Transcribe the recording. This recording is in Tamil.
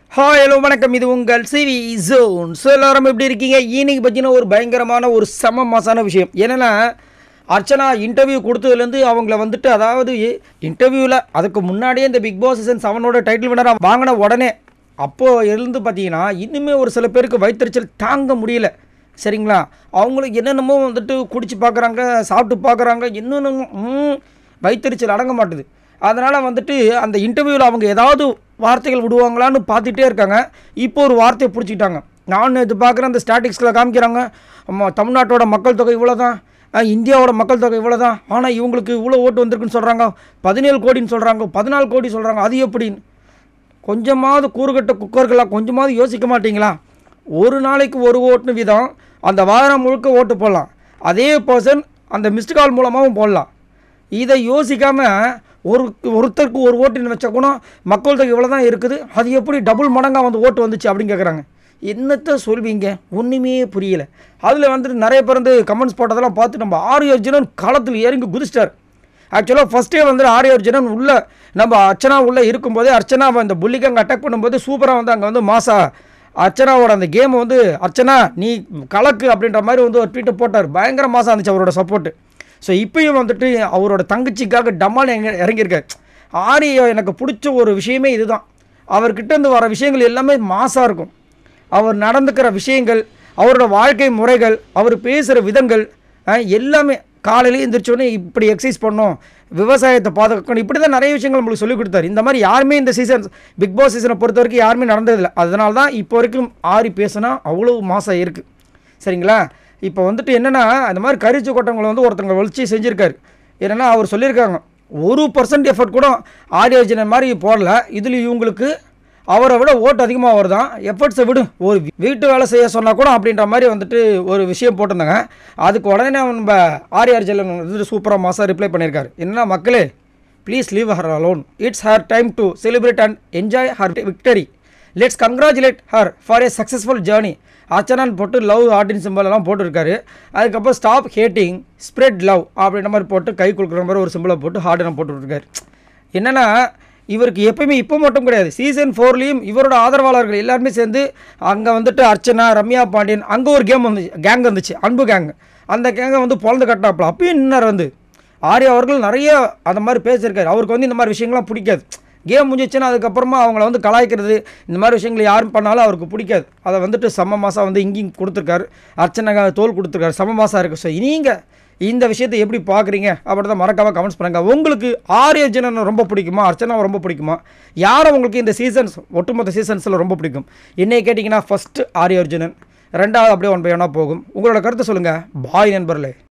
ஹாய் ஹலோ வணக்கம். இது உங்கள் சிவி ஜோன். ஸோ எல்லாரும் எப்படி இருக்கீங்க? இன்னைக்கு பார்த்தீங்கன்னா ஒரு பயங்கரமான ஒரு செம மாசான விஷயம். என்னென்னா அர்ச்சனா இன்டர்வியூ கொடுத்ததுலேருந்து அவங்கள வந்துட்டு, அதாவது இன்டர்வியூவில் அதுக்கு முன்னாடியே இந்த பிக் பாஸ் சீசன் 7 டைட்டில் வினராக வாங்கின உடனே அப்போது இருந்து பார்த்தீங்கன்னா இன்னுமே ஒரு சில பேருக்கு வயிற்றுச்சல் தாங்க முடியல. சரிங்களா? அவங்களுக்கு என்னென்னமோ வந்துட்டு குடிச்சு பார்க்குறாங்க, சாப்பிட்டு பார்க்குறாங்க, என்னென்னமோ வயிற்றுச்சல் அடங்க மாட்டுது. அதனால் வந்துட்டு அந்த இன்டர்வியூவில் அவங்க ஏதாவது வார்த்தைகள் விடுவாங்களான்னு பார்த்துட்டே இருக்காங்க. இப்போ ஒரு வார்த்தையை பிடிச்சிக்கிட்டாங்க. நான் இது பார்க்குறேன், அந்த ஸ்டாட்டிக்ஸில் காமிக்கிறாங்க. தமிழ்நாட்டோட மக்கள் தொகை இவ்வளோ தான், இந்தியாவோட மக்கள் தொகை இவ்வளோ தான், ஆனால் இவங்களுக்கு இவ்வளோ ஓட்டு வந்திருக்குன்னு சொல்கிறாங்க. 17 கோடின்னு சொல்கிறாங்க, 14 கோடி சொல்கிறாங்க. அது எப்படின்னு கொஞ்சமாவது கூறுகட்ட குக்கர்களாக கொஞ்சமாவது யோசிக்க மாட்டிங்களா? ஒரு நாளைக்கு ஒரு ஓட்டுன்னு விதம், அந்த வாரம் முழுக்க ஓட்டு போடலாம். அதே பர்சன் அந்த மிஸ்டு கால் மூலமாகவும் போடலாம். இதை யோசிக்காமல் ஒருத்தருக்கு ஒரு ஓட்டுன்னு வச்சா கூட மக்கள் தொகை இவ்வளோ தான் இருக்குது, அது எப்படி டபுள் மடங்காக வந்து ஓட்டு வந்துச்சு அப்படின்னு கேட்குறாங்க. என்னத்தை சொல்வீங்க? ஒன்றுமே புரியலை. அதில் வந்துட்டு நிறைய பேர் வந்து கமெண்ட்ஸ் போட்டதெல்லாம் பார்த்து நம்ம ஆரிய அர்ஜுனன் களத்தில் இறங்கி குதிச்சிட்டார். ஆக்சுவலாக ஃபஸ்ட்டே வந்து ஆரிய அர்ஜுனன் உள்ளே நம்ம அர்ச்சனா உள்ளே இருக்கும்போதே அர்ச்சனாவை அந்த புள்ளிக்கு அங்கே அட்டாக் பண்ணும்போது சூப்பராக வந்து அங்கே வந்து மாசா அர்ச்சனாவோட அந்த கேமை வந்து அர்ச்சனா நீ கலக்கு அப்படின்ற மாதிரி வந்து ஒரு ட்வீட்டை போட்டார். பயங்கர மாசம் இருந்துச்சு அவரோட சப்போர்ட்டு. ஸோ இப்போயும் வந்துட்டு அவரோட தங்கச்சிக்காக டம்மால் இறங்கியிருக்கார். ஆரிய எனக்கு பிடிச்ச ஒரு விஷயமே இதுதான். அவர்கிட்டேருந்து வர விஷயங்கள் எல்லாமே மாசாக இருக்கும். அவர் நடந்துக்கிற விஷயங்கள், அவரோட வாழ்க்கை முறைகள், அவர் பேசுகிற விதங்கள் எல்லாமே. காலையிலேயே எழுந்திரிச்சோடனே இப்படி எக்ஸசைஸ் பண்ணணும், விவசாயத்தை பாதுகாக்கணும், இப்படி தான் நிறைய விஷயங்கள் நம்மளுக்கு சொல்லிக் கொடுத்தாரு. இந்த மாதிரி யாருமே இந்த சீசன் பிக் பாஸ் சீசனை பொறுத்த வரைக்கும் யாருமே நடந்ததில்லை. அதனால தான் இப்போ வரைக்கும் ஆரி பேசுனா அவ்வளோ மாசாக இருக்குது. சரிங்களா? இப்போ வந்துட்டு என்னென்னா, அந்த மாதிரி கரிச்சு கொட்டவங்களை வந்து ஒருத்தவங்க வலிச்சு செஞ்சுருக்காரு. என்னென்னா அவர் சொல்லியிருக்காங்க, 1% எஃபர்ட் கூட ஆரிய அர்ஜுனன் மாதிரி போடல, இதில் இவங்களுக்கு அவரை விட ஓட்டு அதிகமாக வருதான், எஃபர்ட்ஸை விடு, ஒரு வீட்டு வேலை செய்ய சொன்னால் கூட அப்படின்ற மாதிரி வந்துட்டு ஒரு விஷயம் போட்டிருந்தாங்க. அதுக்கு உடனே நம்ம ஆரிய அர்ஜுனன் வந்துட்டு சூப்பராக மாசாக ரிப்ளை பண்ணியிருக்காரு. என்னென்னா, மக்களே please leave her alone, it's her time to celebrate and enjoy her victory, let's congratulate her for a successful journey. அர்ச்சனான்னு போட்டு லவ் ஆர்டின் சிம்பிளெல்லாம் போட்டிருக்காரு. அதுக்கப்புறம் ஸ்டாப் ஹேட்டிங் ஸ்ப்ரெட் லவ் அப்படின்ற மாதிரி போட்டு கை கொடுக்குற மாதிரி ஒரு சிம்பிளை போட்டு ஹார்டினை போட்டுருக்காரு. என்னென்னா, இவருக்கு எப்போயுமே இப்போ மட்டும் கிடையாது, சீசன் 4லேயும் இவரோட ஆதரவாளர்கள் எல்லாருமே சேர்ந்து அங்கே வந்துட்டு அர்ச்சனா, ரம்யா பாண்டியன், அங்கே ஒரு கேங் வந்துச்சு, அன்பு கேங். அந்த கேங்கை வந்து பொழந்து கட்டினாப்புல. அப்பயும் இன்னும் வந்து ஆர்யா அவர்கள் நிறைய அந்த மாதிரி பேசியிருக்காரு. அவருக்கு வந்து இந்த மாதிரி விஷயங்கள்லாம் பிடிக்காது. கேம் முடிஞ்சிச்சுன்னா அதுக்கப்புறமா அவங்கள வந்து கலாய்க்கிறது, இந்த மாதிரி விஷயங்கள் யாரும் பண்ணாலும் அவருக்கு பிடிக்காது. அதை வந்துட்டு செம்ம மாதம் வந்து இங்கேயும் கொடுத்துருக்காரு. அர்ச்சனை தோல் கொடுத்துருக்காரு, செம்ம மாதம் இருக்குது. ஸோ நீங்கள் இந்த விஷயத்தை எப்படி பார்க்குறீங்க அப்படி தான் மறக்காமல் கமெண்ட்ஸ் பண்ணுங்கள். உங்களுக்கு ஆரிய அர்ஜுனன் ரொம்ப பிடிக்குமா, அர்ச்சனாவை ரொம்ப பிடிக்குமா, யாரை உங்களுக்கு இந்த சீசன்ஸ் ஒட்டுமொத்த சீசன்ஸில் ரொம்ப பிடிக்கும்? என்னையை கேட்டிங்கன்னா ஃபஸ்ட்டு ஆரிய அர்ஜுனன், ரெண்டாவது அப்படியே 1 by 1 போகும். உங்களோட கருத்தை சொல்லுங்கள். பாய் நண்பர்களே.